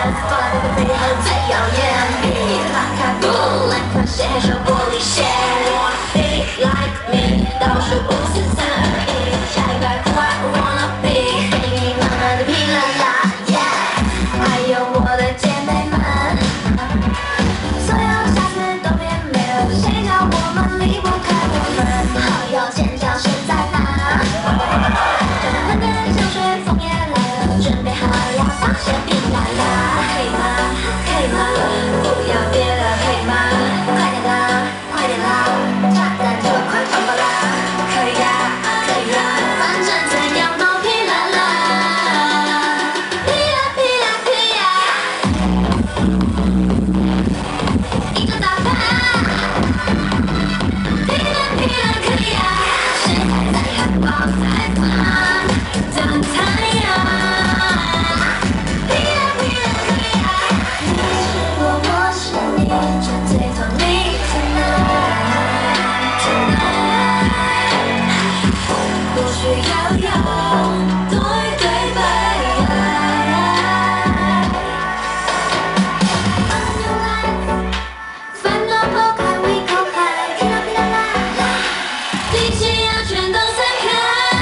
背后最耀眼。Be like a bull， 来看谁还手玻璃鞋。Be like me， 倒数5、4、3、2、1，下一拜 Who I wanna be， 慢慢的皮啦啦 ，Yeah， 还有我的姐妹们，所有瑕疵都变没了，谁叫我们离不开我们？好友尖叫声在哪？这喷的香水风也来了，准备好要放血瓶来啦，可以吗？可以吗？不要别了，可以吗？快点啦，快点啦，炸弹就快放爆啦，可以呀，可以呀，反正怎样都皮啦啦，皮啦皮啦皮呀，一个大牌，皮啦皮啦可以呀，谁还在害怕害怕的太阳？皮啦皮啦可以呀，你是我是你，绝对懂你 tonight tonight，不需要有对对白。On your life， 烦恼抛开，胃口开，皮啦皮啦啦啦，力气要全都散开。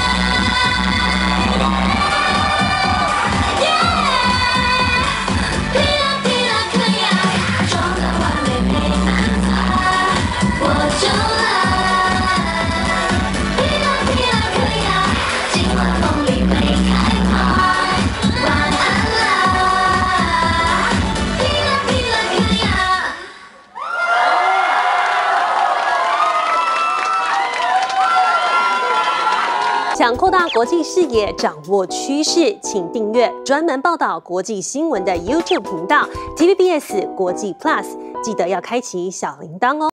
皮啦皮啦可以啊，装的完美没办法，我就来。皮啦皮啦可以啊，今晚风里没开花，晚安啦。皮啦皮啦可以啊。 想扩大国际视野，掌握趋势，请订阅专门报道国际新闻的 YouTube 频道 TVBS 国际 Plus，记得要开启小铃铛哦。